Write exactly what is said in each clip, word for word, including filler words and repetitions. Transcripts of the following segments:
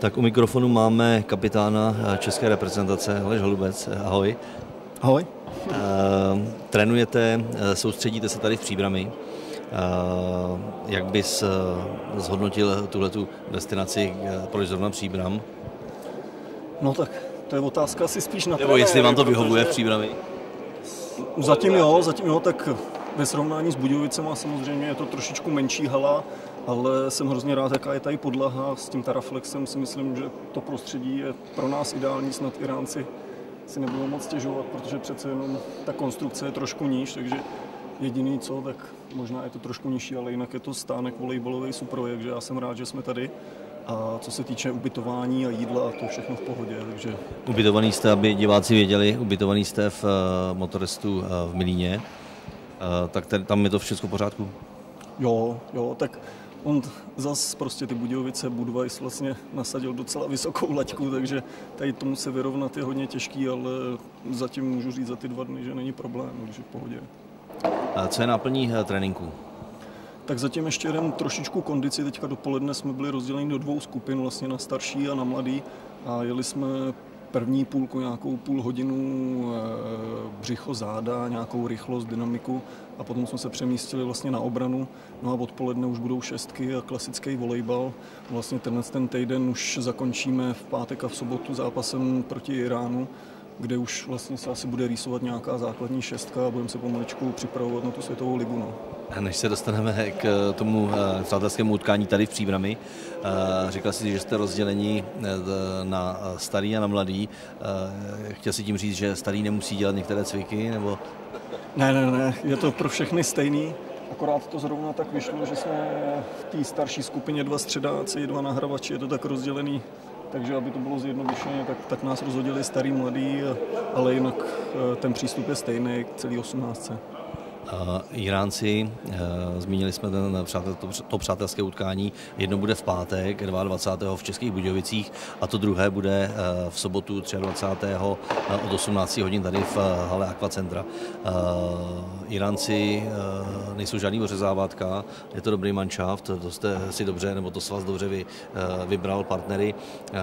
Tak u mikrofonu máme kapitána české reprezentace, Aleš Holubec. Ahoj. Ahoj. Uh, trénujete, soustředíte se tady v Příbrami. Uh, jak bys uh, zhodnotil tuhletu destinaci, uh, proč zrovna Příbram? No tak, to je otázka asi spíš na Nebo jestli vám to vyhovuje v Příbrami? Zatím jo, zatím jo, tak ve srovnání s Budějovicema samozřejmě je to trošičku menší hala, ale jsem hrozně rád, jaká je tady podlaha. S tím Taraflexem si myslím, že to prostředí je pro nás ideální, snad Iránci si nebudou moc stěžovat, protože přece jenom ta konstrukce je trošku níž, takže jediný co, tak možná je to trošku nižší, ale jinak je to stánek volejbalový super, takže já jsem rád, že jsme tady. A co se týče ubytování a jídla, to všechno v pohodě. Takže... Ubytovaný jste, aby diváci věděli, ubytovaný jste v uh, Motorestu uh, v Milíně, uh, tak tady, tam je to všechno v pořádku? Jo, jo, tak on zas prostě ty Budějovice, Budweis vlastně nasadil docela vysokou laťku, takže tady tomu se vyrovnat je hodně těžký, ale zatím můžu říct za ty dva dny, že není problém, takže v pohodě. A co je náplní uh, tréninku? Tak zatím ještě jdem trošičku kondici. Teďka dopoledne jsme byli rozděleni do dvou skupin, vlastně na starší a na mladý. A jeli jsme první půlku, nějakou půl hodinu e, břicho, záda, nějakou rychlost, dynamiku. A potom jsme se přemístili vlastně na obranu. No a odpoledne už budou šestky a klasický volejbal. Vlastně tenhle ten týden už zakončíme v pátek a v sobotu zápasem proti Iránu, kde už vlastně se asi bude rýsovat nějaká základní šestka a budeme se pomaličku připravovat na tu světovou ligu. No. Než se dostaneme k tomu přátelskému utkání tady v Příbrami, říkal jsi, že jste rozdělení na starý a na mladý. Chtěl jsi tím říct, že starý nemusí dělat některé cviky? Nebo... Ne, ne, ne, je to pro všechny stejný. Akorát to zrovna tak vyšlo, že jsme v té starší skupině dva středáci, dva nahravači, je to tak rozdělený. Takže aby to bylo zjednodušeně, tak, tak nás rozhodili starý, mladý, ale jinak ten přístup je stejný k celý osmnáctce. Uh, Iránci, uh, zmínili jsme ten, přátel, to, to přátelské utkání, jedno bude v pátek, dvacátého druhého v Českých Budějovicích a to druhé bude uh, v sobotu dvacátého třetího od osmnácti hodin tady v uh, hale Aquacentra. Uh, Iránci uh, nejsou žádný ořezávátka, je to dobrý manšaft, to jste si dobře, nebo to svaz dobře vy, uh, vybral partnery.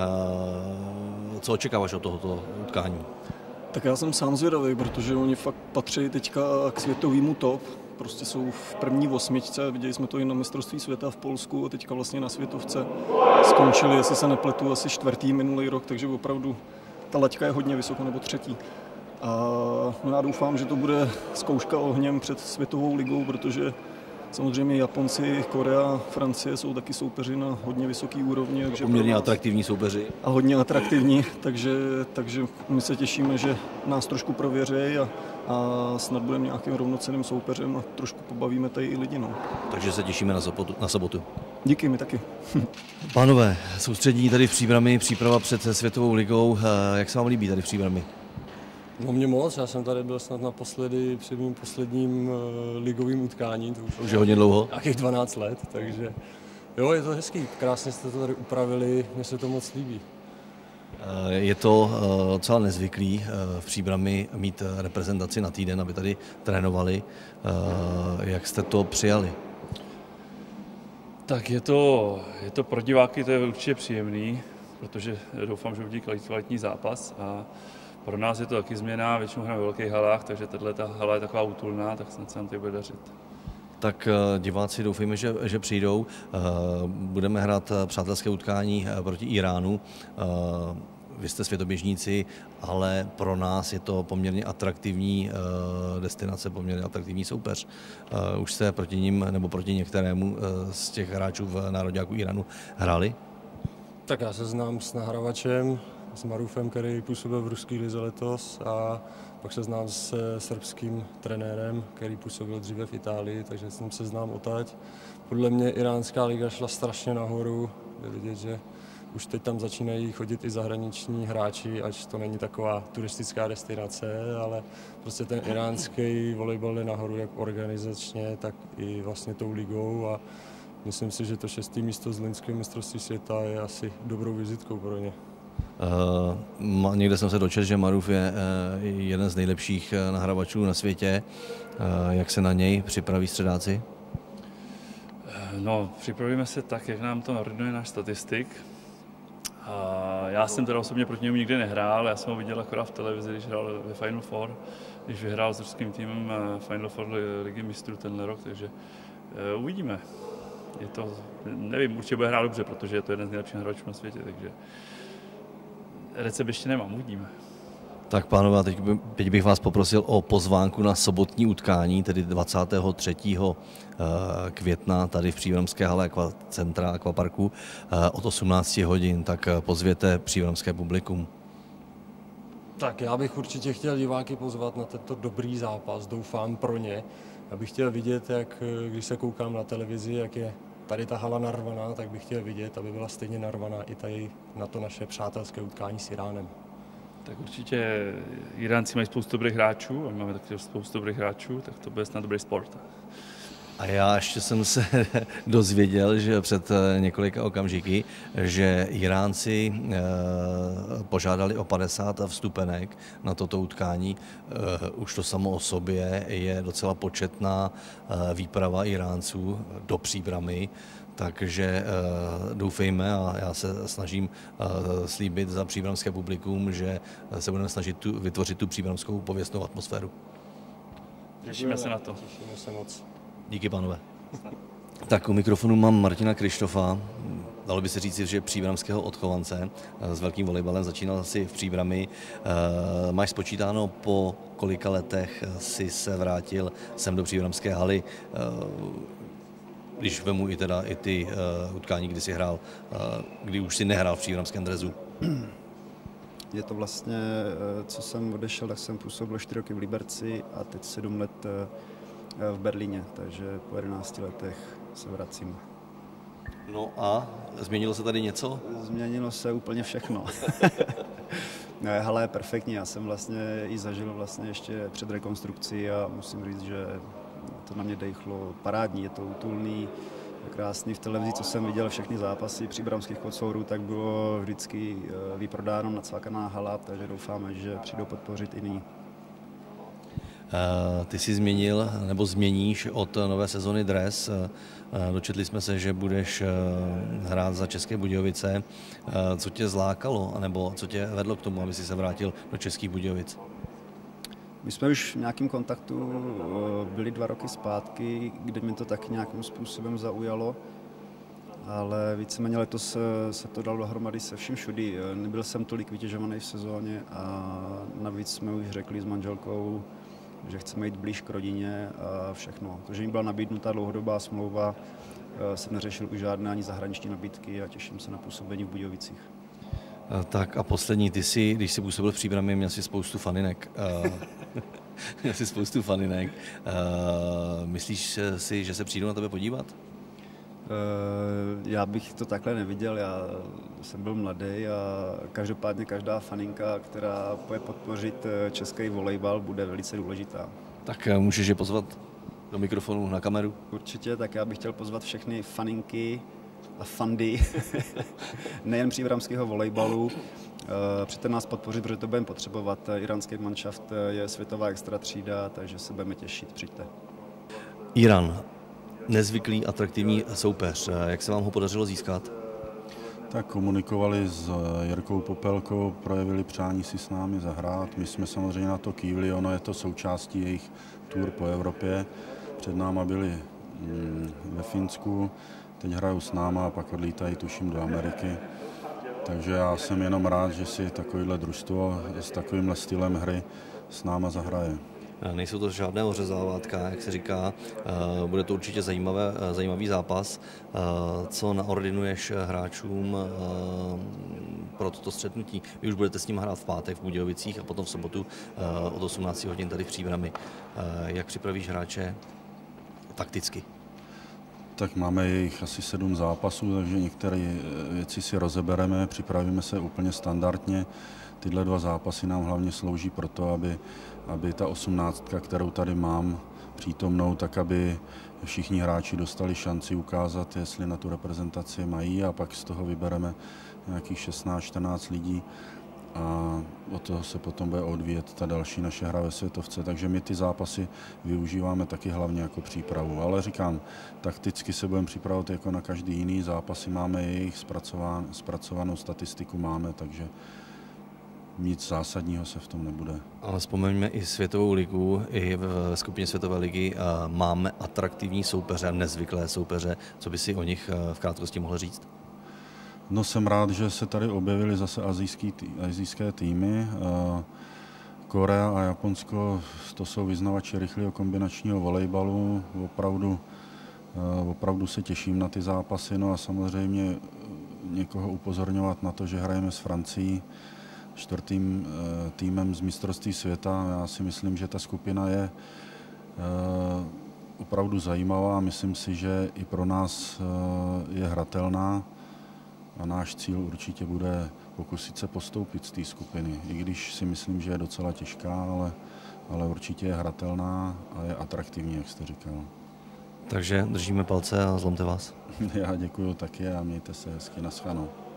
Uh, co očekáváš od tohoto utkání? Tak já jsem sám zvědavý, protože oni fakt patří teďka k světovému top. Prostě jsou v první osmičce, viděli jsme to i na mistrovství světa v Polsku a teďka vlastně na světovce skončili, jestli se nepletu, asi čtvrtý minulý rok, takže opravdu ta laťka je hodně vysoko, nebo třetí. A no já doufám, že to bude zkouška ohněm před světovou ligou, protože samozřejmě Japonci, Korea, Francie jsou taky soupeři na hodně vysoký úrovni. Takže poměrně atraktivní soupeři. A hodně atraktivní, takže, takže my se těšíme, že nás trošku prověří a, a snad budeme nějakým rovnocenným soupeřem a trošku pobavíme tady i lidi. No. Takže se těšíme na sobotu. Na sobotu. Díky, my taky. Pánové, soustředění tady v Příbrami, příprava před světovou ligou. Jak se vám líbí tady v Příbrami? No mě moc, já jsem tady byl snad naposledy před mým posledním uh, ligovým utkáním. To už, už je hodně dlouho. Nějakých dvanáct let, takže jo, je to hezký, krásně jste to tady upravili, mně se to moc líbí. Je to docela nezvyklý v Příbrami mít reprezentaci na týden, aby tady trénovali. Jak jste to přijali? Tak je to, je to pro diváky to je určitě příjemný, protože doufám, že uvidí kvalitní zápas a pro nás je to taky změna, většinou hrajeme ve velkých halách, takže tato hala je taková útulná, tak snad se nám to bude dařit. Tak diváci doufejme, že, že přijdou. Budeme hrát přátelské utkání proti Iránu. Vy jste světoběžníci, ale pro nás je to poměrně atraktivní destinace, poměrně atraktivní soupeř. Už jste proti ním nebo proti některému z těch hráčů v národňáku Iránu hráli? Tak já se znám s nahravačem, s Marufem, který působil v ruské lize letos, a pak se znám s srbským trenérem, který působil dříve v Itálii, takže s ním se znám odtud. Podle mě iránská liga šla strašně nahoru, je vidět, že už teď tam začínají chodit i zahraniční hráči, ať to není taková turistická destinace, ale prostě ten iránský volejbal je nahoru jak organizačně, tak i vlastně tou ligou, a myslím si, že to šestý místo z loňského mistrovství světa je asi dobrou vizitkou pro ně. Uh, někde jsem se dočetl, že Maruf je uh, jeden z nejlepších uh, nahrávačů na světě. Uh, jak se na něj připraví středáci? No, připravíme se tak, jak nám to naordinuje náš statistik. A já jsem teda osobně proti němu nikdy nehrál, já jsem ho viděl akorát v televizi, když hrál ve Final Four, když vyhrál s ruským týmem Final Four ligy mistrů tenhle rok, takže uh, uvidíme. Je to, nevím, určitě bude hrát dobře, protože je to jeden z nejlepších hráčů na světě, takže recept ještě nemám, uvidíme. Tak pánové, teď, by, teď bych vás poprosil o pozvánku na sobotní utkání, tedy dvacátého třetího května tady v Příbramské hale Aqua Centra Aquaparku od osmnácti hodin, tak pozvěte příbramské publikum. Tak já bych určitě chtěl diváky pozvat na tento dobrý zápas, doufám pro ně. Já bych chtěl vidět, jak když se koukám na televizi, jak je tady ta hala narvaná, tak bych chtěl vidět, aby byla stejně narvaná i tady na to naše přátelské utkání s Iránem. Tak určitě Iránci mají spoustu dobrých hráčů a máme taky spoustu dobrých hráčů, tak to bude snad dobrý sport. A já ještě jsem se dozvěděl, že před několika okamžiky, že Iránci požádali o padesát vstupenek na toto utkání. Už to samo o sobě je docela početná výprava Iránců do Příbramy, takže doufejme a já se snažím slíbit za příbramské publikum, že se budeme snažit tu, vytvořit tu příbramskou pověstnou atmosféru. Těšíme se na to. Těšíme se moc. Díky, pánové. Tak u mikrofonu mám Martina Krištofa. Dalo by se říct, že příbramského odchovance s velkým volejbalem začínal si v Příbrami. Máš spočítáno, po kolika letech si se vrátil sem do příbramské haly, když vemu i teda i ty utkání, kdy jsi hrál, kdy už si nehrál v příbramském drezu? Je to vlastně, co jsem odešel, tak jsem působil čtyři roky v Liberci a teď sedm let v Berlíně, takže po jedenácti letech se vracím. No a změnilo se tady něco? Změnilo se úplně všechno. Hala je perfektní, já jsem vlastně ji zažil vlastně ještě před rekonstrukcí a musím říct, že to na mě dejchlo parádní, je to útulný, krásný. V televizi, co jsem viděl všechny zápasy příbramských kocourů, tak bylo vždycky vyprodáno, nacvakaná hala, takže doufáme, že přijdou podpořit i nyní. Ty jsi změnil nebo změníš od nové sezony dres. Dočetli jsme se, že budeš hrát za České Budějovice. Co tě zlákalo, nebo co tě vedlo k tomu, aby jsi se vrátil do Českých Budějovic? My jsme už v nějakém kontaktu byli dva roky zpátky, kde mě to taky nějakým způsobem zaujalo, ale víceméně letos se to dalo dohromady se vším všudy. Nebyl jsem tolik vytěžovaný v sezóně a navíc jsme už řekli s manželkou, že chceme jít blíž k rodině a všechno. To, že mi byla nabídnutá dlouhodobá smlouva, jsem neřešil už žádné ani zahraniční nabídky a těším se na působení v Budějovicích. Tak a poslední, ty jsi, když jsi působil v Příbrami, měl jsi spoustu faninek. Měl jsi spoustu faninek. Myslíš si, že se přijdou na tebe podívat? Já bych to takhle neviděl, já jsem byl mladý a každopádně každá faninka, která půjde podpořit český volejbal, bude velice důležitá. Tak můžeš je pozvat do mikrofonu na kameru? Určitě, tak já bych chtěl pozvat všechny faninky a fandy, nejen příbramského volejbalu. Přijďte nás podpořit, protože to budeme potřebovat. Iránský manšaft je světová extra třída, takže se budeme těšit, přijďte. Irán. Nezvyklý, atraktivní soupeř. Jak se vám ho podařilo získat? Tak komunikovali s Jirkou Popelkou, projevili přání si s námi zahrát. My jsme samozřejmě na to kývli, ono je to součástí jejich tour po Evropě. Před náma byli ve Finsku, teď hrajou s náma a pak odlítají tuším do Ameriky. Takže já jsem jenom rád, že si takovýhle družstvo s takovýmhle stylem hry s náma zahraje. Nejsou to žádné ořezávátka, jak se říká, bude to určitě zajímavé, zajímavý zápas. Co naordinuješ hráčům pro toto střetnutí? Vy už budete s ním hrát v pátek v Budějovicích a potom v sobotu od osmnácti hodin tady v Příbrami. Jak připravíš hráče takticky? Tak máme jich asi sedm zápasů, takže některé věci si rozebereme, připravíme se úplně standardně. Tyhle dva zápasy nám hlavně slouží pro to, aby, aby ta osmnáctka, kterou tady mám přítomnou, tak aby všichni hráči dostali šanci ukázat, jestli na tu reprezentaci mají a pak z toho vybereme nějakých šestnáct čtrnáct lidí a od toho se potom bude odvíjet ta další naše hra ve světovce. Takže my ty zápasy využíváme taky hlavně jako přípravu. Ale říkám, takticky se budeme připravovat jako na každý jiný zápasy, máme jejich zpracován, zpracovanou statistiku máme, takže nic zásadního se v tom nebude. Ale vzpomeňme i světovou ligu, i v skupině světové ligy máme atraktivní soupeře, nezvyklé soupeře. Co by si o nich v krátkosti mohl říct? No, jsem rád, že se tady objevily zase azijský, azijské týmy. Korea a Japonsko, to jsou vyznavači rychlého kombinačního volejbalu. Opravdu, opravdu se těším na ty zápasy. No a samozřejmě někoho upozorňovat na to, že hrajeme s Francií, čtvrtým týmem z mistrovství světa. Já si myslím, že ta skupina je opravdu zajímavá. Myslím si, že i pro nás je hratelná. A náš cíl určitě bude pokusit se postoupit z té skupiny, i když si myslím, že je docela těžká, ale, ale určitě je hratelná a je atraktivní, jak jste říkal. Takže držíme palce a zlomte vás. Já děkuju taky a mějte se hezky, naschledanou.